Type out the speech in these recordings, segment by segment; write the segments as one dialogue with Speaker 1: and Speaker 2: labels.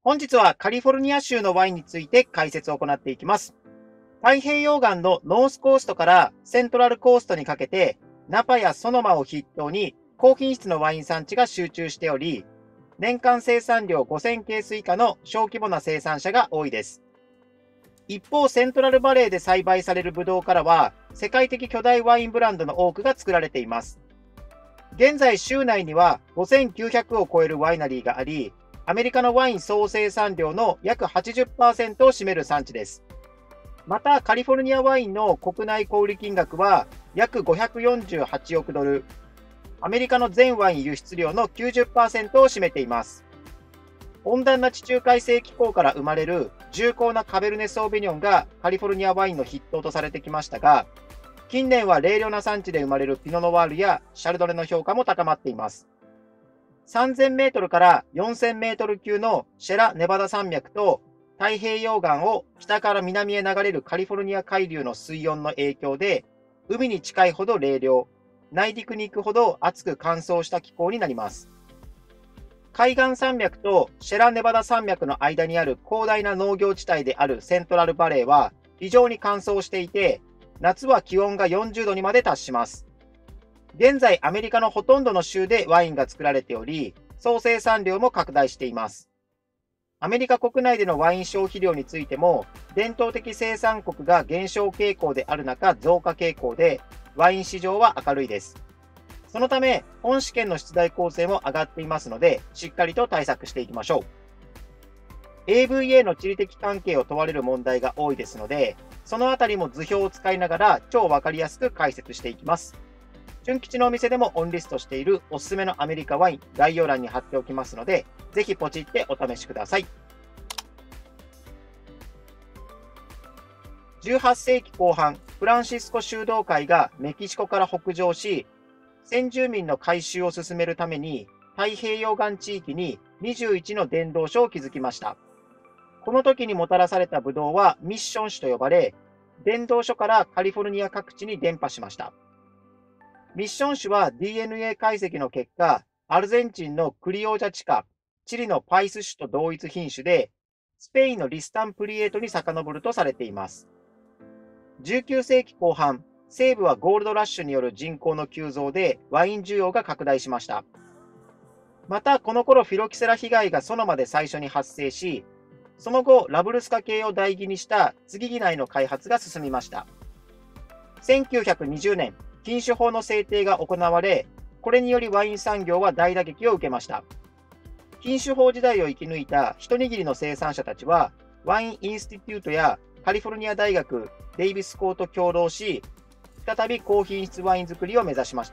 Speaker 1: 本日はカリフォルニア州のワインについて解説を行っていきます。太平洋岸のノースコーストからセントラルコーストにかけて、ナパやソノマを筆頭に高品質のワイン産地が集中しており、年間生産量5000ケース以下の小規模な生産者が多いです。一方、セントラルバレーで栽培されるブドウからは、世界的巨大ワインブランドの多くが作られています。現在、州内には5900を超えるワイナリーがあり、アメリカのワイン総生産量の約 80% を占める産地です。また、カリフォルニアワインの国内小売金額は約548億ドル、アメリカの全ワイン輸出量の 90% を占めています。温暖な地中海性気候から生まれる重厚なカベルネ・ソーヴィニョンがカリフォルニアワインの筆頭とされてきましたが、近年は冷涼な産地で生まれるピノ・ノワールやシャルドネの評価も高まっています。3000メートルから4000メートル級のシェラネバダ山脈と太平洋岸を北から南へ流れるカリフォルニア海流の水温の影響で、海に近いほど冷涼、内陸に行くほど暑く乾燥した気候になります。海岸山脈とシェラネバダ山脈の間にある広大な農業地帯であるセントラルバレーは非常に乾燥していて、夏は気温が40度にまで達します。現在、アメリカのほとんどの州でワインが作られており、総生産量も拡大しています。アメリカ国内でのワイン消費量についても、伝統的生産国が減少傾向である中、増加傾向で、ワイン市場は明るいです。そのため、本試験の出題構成も上がっていますので、しっかりと対策していきましょう。AVA の地理的関係を問われる問題が多いですので、そのあたりも図表を使いながら超わかりやすく解説していきます。純吉のお店でもオンリストしているおすすめのアメリカワイン、概要欄に貼っておきますので、ぜひポチってお試しください。18世紀後半、フランシスコ修道会がメキシコから北上し、先住民の改宗を進めるために、太平洋岸地域に21の伝道所を築きました。この時にもたらされたブドウはミッション種と呼ばれ、伝道所からカリフォルニア各地に伝播しました。ミッション種は DNA 解析の結果、アルゼンチンのクリオージャ地下、チリのパイス種と同一品種で、スペインのリスタンプリエートに遡るとされています。19世紀後半、西部はゴールドラッシュによる人口の急増でワイン需要が拡大しました。また、この頃フィロキセラ被害がソノマで最初に発生し、その後、ラブルスカ系を代義にした接ぎ木苗の開発が進みました。1920年、禁酒法の制定が行われ、これによりワイン産業は大打撃を受けました。禁酒法時代を生き抜いた一握りの生産者たちは、ワインインスティテュートやカリフォルニア大学、デイビス校と共同し、再び高品質ワイン作りを目指しました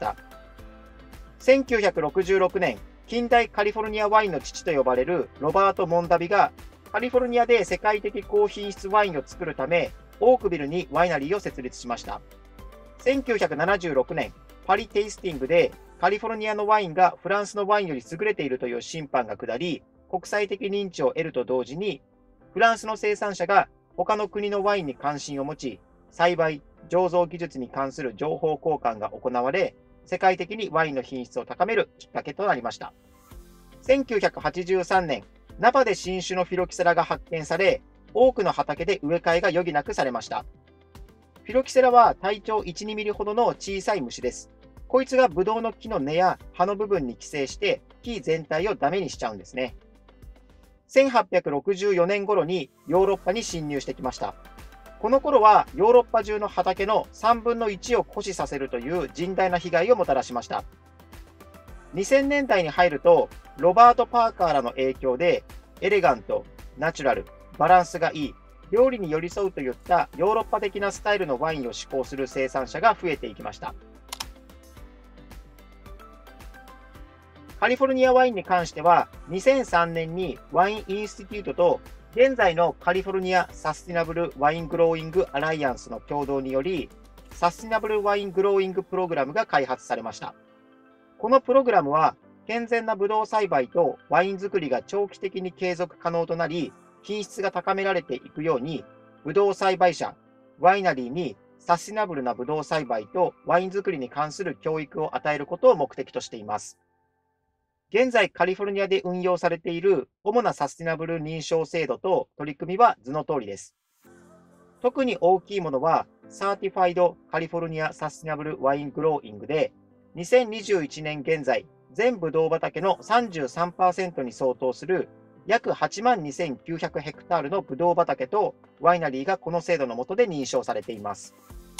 Speaker 1: 。1966年、近代カリフォルニアワインの父と呼ばれるロバート・モンダビが、カリフォルニアで世界的高品質ワインを作るため、オークビルにワイナリーを設立しました。1976年、パリテイスティングでカリフォルニアのワインがフランスのワインより優れているという審判が下り、国際的認知を得ると同時に、フランスの生産者が他の国のワインに関心を持ち、栽培、醸造技術に関する情報交換が行われ、世界的にワインの品質を高めるきっかけとなりました。1983年、ナパで新種のフィロキセラが発見され、多くの畑で植え替えが余儀なくされました。フィロキセラは体長1、2ミリほどの小さい虫です。こいつがブドウの木の根や葉の部分に寄生して木全体をダメにしちゃうんですね。1864年頃にヨーロッパに侵入してきました。この頃はヨーロッパ中の畑の3分の1を枯死させるという甚大な被害をもたらしました。2000年代に入るとロバート・パーカーらの影響でエレガント、ナチュラル、バランスがいい、料理に寄り添うといったヨーロッパ的なスタイルのワインを志向する生産者が増えていきました。カリフォルニアワインに関しては、2003年にワインインスティテュートと現在のカリフォルニアサスティナブルワイングローイングアライアンスの共同により、サスティナブルワイングローイングプログラムが開発されました。このプログラムは、健全なブドウ栽培とワイン作りが長期的に継続可能となり、品質が高められていくように、ブドウ栽培者、ワイナリーにサスティナブルなブドウ栽培とワイン作りに関する教育を与えることを目的としています。 現在カリフォルニアで運用されている主なサスティナブル認証制度と取り組みは図の通りです。特に大きいものは、サーティファイドカリフォルニアサスティナブルワイングローイングで、2021年現在、全ブドウ畑の 33% に相当する約82,900ヘクタールのブドウ畑とワイナリーがこの制度の下で認証されています。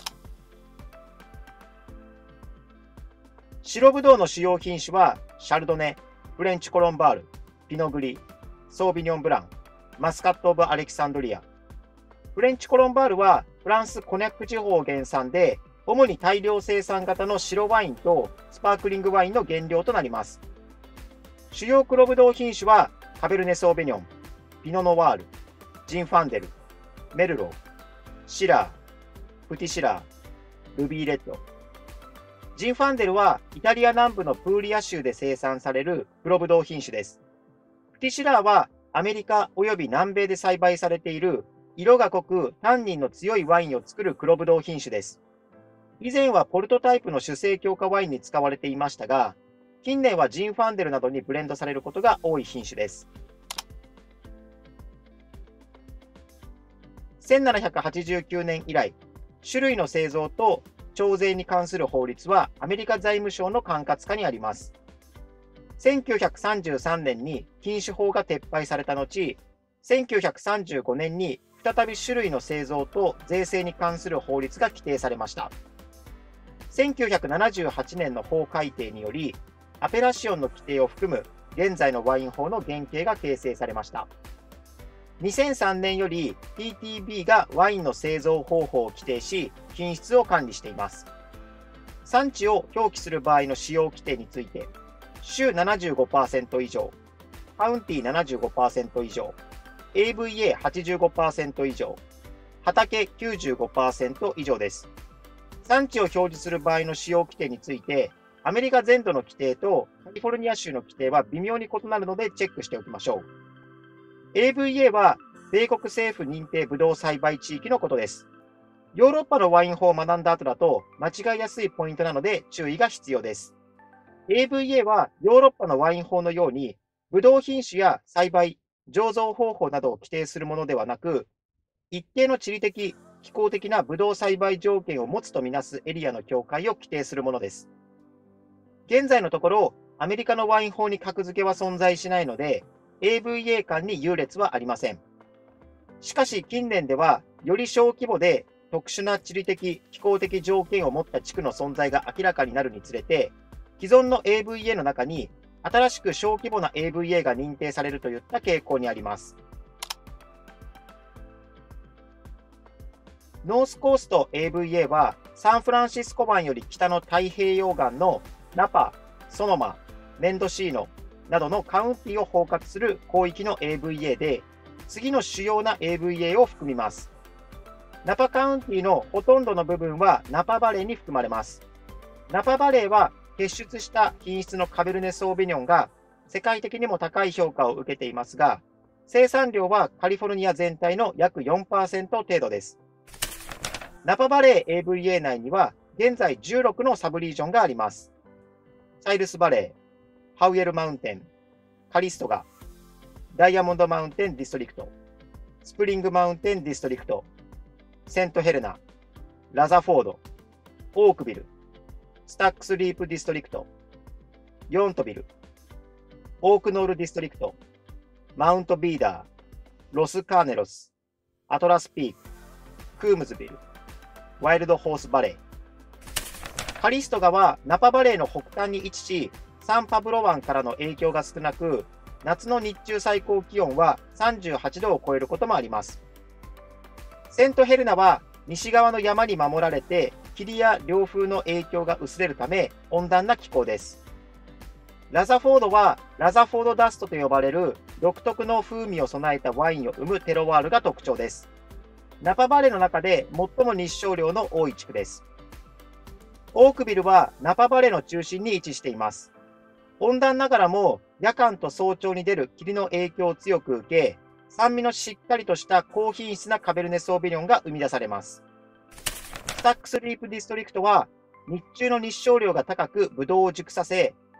Speaker 1: 白ブドウの主要品種は、シャルドネ、フレンチコロンバール、ピノグリ、ソービニョンブラン、マスカット・オブ・アレキサンドリア。フレンチコロンバールはフランス・コニャック地方原産で、主に大量生産型の白ワインとスパークリングワインの原料となります。主要黒ブドウ品種は、カベルネ・ソービニョン、ピノ・ノワール、ジンファンデル、メルロー、シラー、プティシラー、ルビーレッド。ジンファンデルはイタリア南部のプーリア州で生産される黒ブドウ品種です。プティシラーはアメリカおよび南米で栽培されている色が濃くタンニンの強いワインを作る黒ブドウ品種です。以前はポルトタイプの酒精強化ワインに使われていましたが、近年はジンファンデルなどにブレンドされることが多い品種です。1789年以来、種類の製造と徴税に関する法律はアメリカ財務省の管轄下にあります。1933年に禁酒法が撤廃された後、1935年に再び種類の製造と税制に関する法律が規定されました。1978年の法改定により、アペラシオンの規定を含む現在のワイン法の原型が形成されました。2003年より TTB がワインの製造方法を規定し、品質を管理しています。産地を表記する場合の使用規定について、州 75% 以上、カウンティ 75% 以上、AVA85% 以上、畑 95% 以上です。産地を表示する場合の使用規定について、アメリカ全土の規定とカリフォルニア州の規定は微妙に異なるのでチェックしておきましょう。AVA は米国政府認定ブドウ栽培地域のことです。ヨーロッパのワイン法を学んだ後だと間違いやすいポイントなので注意が必要です。AVA はヨーロッパのワイン法のように、ブドウ品種や栽培、醸造方法などを規定するものではなく、一定の地理的、気候的なブドウ栽培条件を持つとみなすエリアの境界を規定するものです。現在のところ、アメリカのワイン法に格付けは存在しないので、AVA 間に優劣はありません。しかし近年では、より小規模で特殊な地理的、気候的条件を持った地区の存在が明らかになるにつれて、既存の AVA の中に新しく小規模な AVA が認定されるといった傾向にあります。ノースコースト AVA はサンフランシスコ湾より北の太平洋岸のナパ、ソノマ、メンドシーノなどのカウンティを包括する広域の AVA で、次の主要な AVA を含みます。ナパカウンティのほとんどの部分はナパバレーに含まれます。ナパバレーは結出した品質のカベルネ・ソービニョンが世界的にも高い評価を受けていますが、生産量はカリフォルニア全体の約 4% 程度です。ナパバレー AVA 内には現在16のサブリージョンがあります。チャイルスバレー、ハウエルマウンテン、カリストガ、ダイヤモンドマウンテンディストリクト、スプリングマウンテンディストリクト、セントヘレナ、ラザフォード、オークビル、スタックスリープディストリクト、ヨントビル、オークノールディストリクト、マウントビーダー、ロスカーネロス、アトラスピーク、クームズビル、ワイルドホースバレー。カリストガはナパバレーの北端に位置し、サンパブロ湾からの影響が少なく、夏の日中最高気温は38度を超えることもあります。セントヘルナは西側の山に守られて、霧や涼風の影響が薄れるため温暖な気候です。ラザフォードはラザフォードダストと呼ばれる独特の風味を備えたワインを生むテロワールが特徴です。ナパバレーの中で最も日照量の多い地区です。オークビルはナパバレーの中心に位置しています。温暖ながらも夜間と早朝に出る霧の影響を強く受け、酸味のしっかりとした高品質なカベルネ・ソービニョンが生み出されます。スタックスリープディストリクトは日中の日照量が高くブドウを熟させ、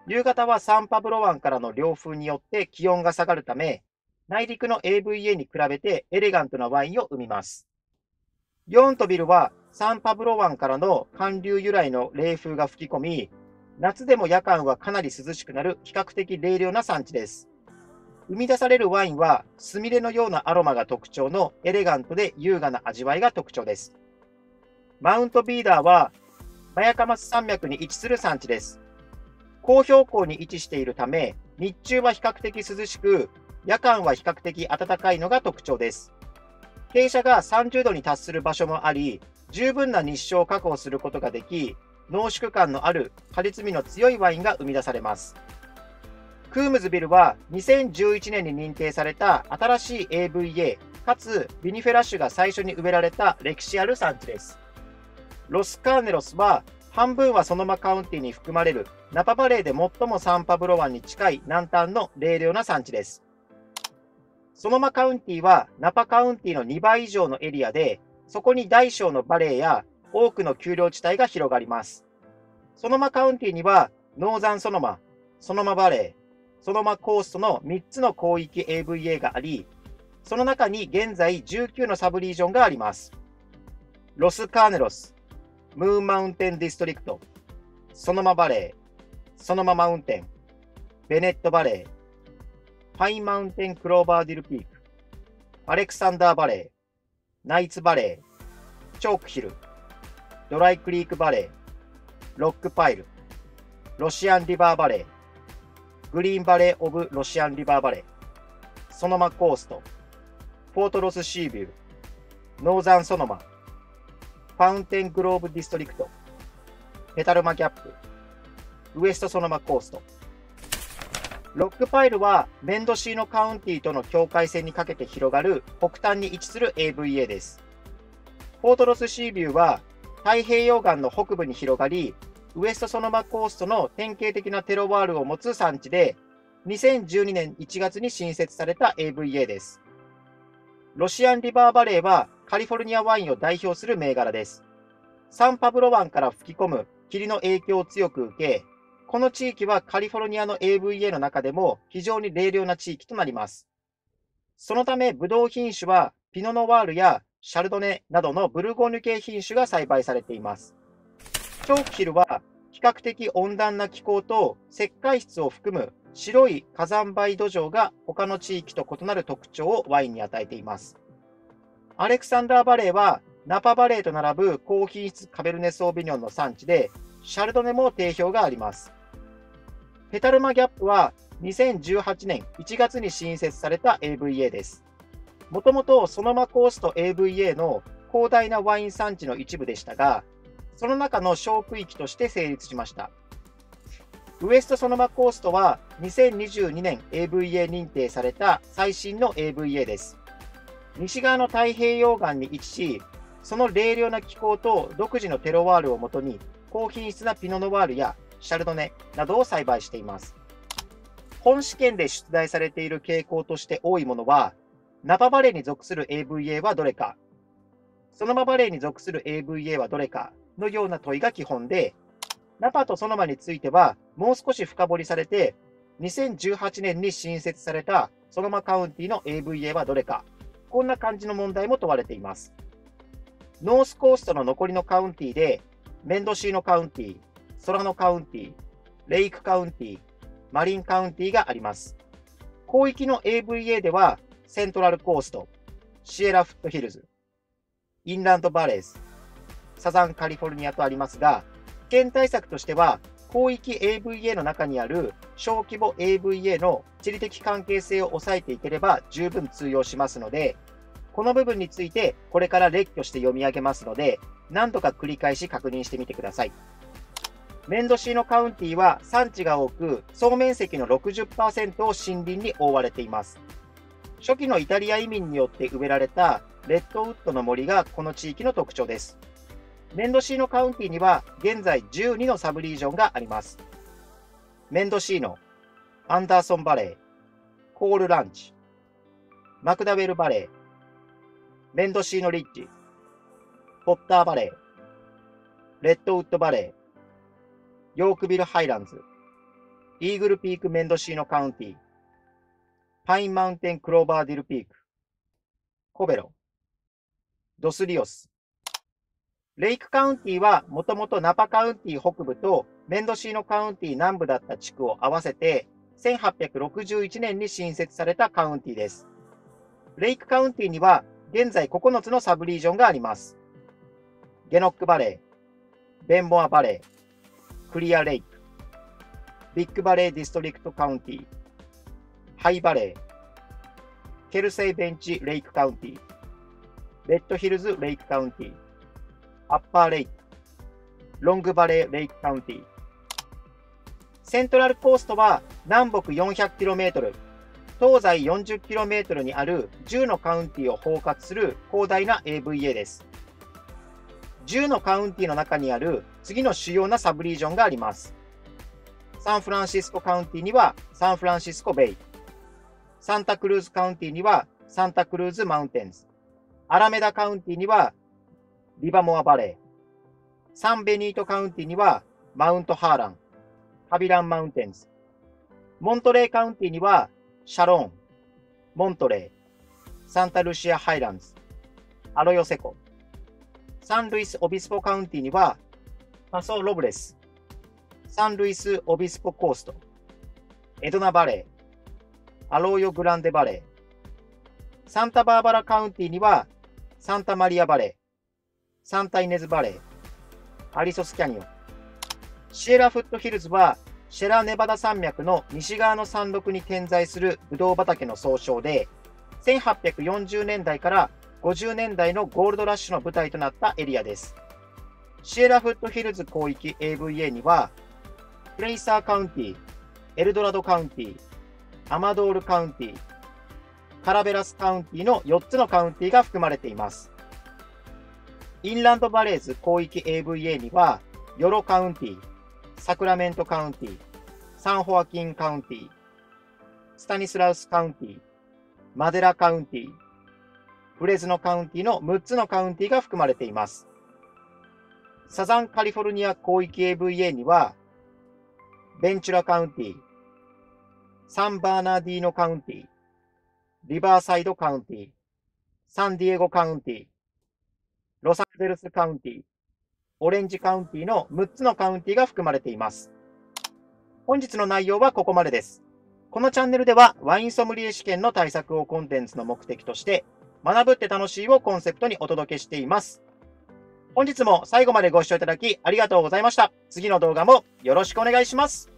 Speaker 1: 夕方はサンパブロ湾からの涼風によって気温が下がるため、内陸の AVA に比べてエレガントなワインを生みます。ヨーントビルはサンパブロ湾からの寒流由来の冷風が吹き込み、夏でも夜間はかなり涼しくなる比較的冷涼な産地です。生み出されるワインはスミレのようなアロマが特徴のエレガントで優雅な味わいが特徴です。マウントビーダーはマヤカマス山脈に位置する産地です。高標高に位置しているため、日中は比較的涼しく、夜間は比較的暖かいのが特徴です。傾斜が30度に達する場所もあり、十分な日照を確保することができ、濃縮感のある果実味の強いワインが生み出されます。クームズビルは2011年に認定された新しい AVA かつビニフェラ種が最初に植えられた歴史ある産地です。ロスカーネロスは半分はソノマカウンティに含まれるナパバレーで最もサンパブロ湾に近い南端の冷涼な産地です。ソノマカウンティはナパカウンティの2倍以上のエリアで、そこに大小のバレーや多くの丘陵地帯が広がります。ソノマカウンティにはノーザンソノマ、ソノマバレー、ソノマコーストの3つの広域 AVA があり、その中に現在19のサブリージョンがあります。ロスカーネロス、ムーンマウンテンディストリクト、ソノマバレー、ソノママウンテン、ベネットバレー、パインマウンテンクローバーディルピーク、アレクサンダーバレー、ナイツバレー、チョークヒル、ドライクリークバレー、ロックパイル、ロシアンリバーバレー、グリーンバレーオブロシアンリバーバレー、ソノマコースト、フォートロスシービュー、ノーザンソノマ、ファウンテングローブディストリクト、ペタルマギャップ、ウエストソノマコースト。ロックパイルはメンドシーノカウンティとの境界線にかけて広がる北端に位置する AVA です。フォートロスシービューは太平洋岸の北部に広がり、ウエストソノマコーストの典型的なテロワールを持つ産地で、2012年1月に新設された AVA です。ロシアンリバーバレーはカリフォルニアワインを代表する銘柄です。サンパブロ湾から吹き込む霧の影響を強く受け、この地域はカリフォルニアの AVA の中でも非常に冷涼な地域となります。そのため、ブドウ品種はピノノワールやシャルドネなどのブルゴーニュ系品種が栽培されています。チョークヒルは比較的温暖な気候と石灰質を含む白い火山灰土壌が他の地域と異なる特徴をワインに与えています。アレクサンダーバレーはナパバレーと並ぶ高品質カベルネソービニョンの産地で、シャルドネも定評があります。ペタルマギャップは2018年1月に新設された AVA です。もともとソノマコースト AVA の広大なワイン産地の一部でしたが、その中の小区域として成立しました。ウエストソノマコーストは2022年 AVA 認定された最新の AVA です。西側の太平洋岸に位置し、その冷涼な気候と独自のテロワールをもとに、高品質なピノノワールやシャルドネなどを栽培しています。本試験で出題されている傾向として多いものは、ナパバレーに属する AVA はどれか、ソノマバレーに属する AVA はどれかのような問いが基本で、ナパとソノマについてはもう少し深掘りされて、2018年に新設されたソノマカウンティの AVA はどれか、こんな感じの問題も問われています。ノースコーストの残りのカウンティで、メンドシーノカウンティ、ソラノカウンティ、レイクカウンティ、マリンカウンティがあります。広域の AVA では、セントラルコースト、シエラフットヒルズ、インランドバレーズ、サザンカリフォルニアとありますが、危険対策としては、広域 AVA の中にある小規模 AVA の地理的関係性を抑えていければ十分通用しますので、この部分についてこれから列挙して読み上げますので、何度か繰り返し確認してみてください。メンドシーノカウンティは産地が多く、総面積の 60% を森林に覆われています。初期のイタリア移民によって植えられたレッドウッドの森がこの地域の特徴です。メンドシーノカウンティには現在12のサブリージョンがあります。メンドシーノ、アンダーソンバレー、コールランチ、マクダウェルバレー、メンドシーノリッジ、ポッターバレー、レッドウッドバレー、ヨークビルハイランズ、 イーグルピーク・メンドシーノ・カウンティ、パインマウンテン・クローバーディル・ピーク、コベロ、ドスリオス。レイクカウンティはもともとナパカウンティ北部とメンドシーノカウンティ南部だった地区を合わせて1861年に新設されたカウンティです。レイクカウンティには現在9つのサブリージョンがあります。ゲノックバレー、ベンモアバレー、クリアレイク、ビッグバレーディストリクトカウンティ、ハイバレー、ケルセイベンチレイクカウンティ、レッドヒルズレイクカウンティ、アッパーレイク、ロングバレーレイクカウンティ。セントラルコーストは南北 400km、東西 40km にある10のカウンティを包括する広大な AVA です。10のカウンティの中にある次の主要なサブリージョンがあります。サンフランシスコカウンティにはサンフランシスコベイ、サンタクルーズカウンティにはサンタクルーズマウンテンズ、アラメダカウンティにはリバモアバレー、サンベニートカウンティにはマウントハーラン、ハビランマウンテンズ、モントレーカウンティにはシャローン、モントレー、サンタルシアハイランズ、アロヨセコ、サンルイス・オビスポカウンティにはパソ・ロブレス、サンルイス・オビスポコースト、エドナバレー、アローヨ・グランデバレー、サンタバーバラカウンティにはサンタマリアバレー、サンタイネズバレー、アリソスキャニオン。シエラフットヒルズはシェラネバダ山脈の西側の山麓に点在するブドウ畑の総称で、1840年代から50年代のゴールドラッシュの舞台となったエリアです。シエラフットヒルズ広域 AVA には、プレイサーカウンティ、エルドラドカウンティ、アマドールカウンティ、カラベラスカウンティの4つのカウンティが含まれています。インランドバレーズ広域 AVA には、ヨロカウンティ、サクラメントカウンティ、サンホアキンカウンティ、スタニスラウスカウンティ、マデラカウンティ、フレズノカウンティの6つのカウンティが含まれています。サザンカリフォルニア広域 AVA には、ベンチュラカウンティ、サンバーナーディーノカウンティ、リバーサイドカウンティ、サンディエゴカウンティ、ロサンゼルスカウンティ、オレンジカウンティの6つのカウンティが含まれています。本日の内容はここまでです。このチャンネルではワインソムリエ試験の対策をコンテンツの目的として、学ぶって楽しいをコンセプトにお届けしています。本日も最後までご視聴いただきありがとうございました。次の動画もよろしくお願いします。